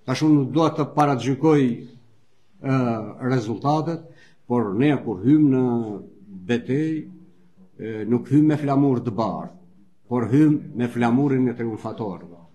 Tash unë dua të paragjykoj rezultatet, por ne kur hym në betejë, nuk hym me flamur të bardhë, por hym me flamurin e triumfatorëve.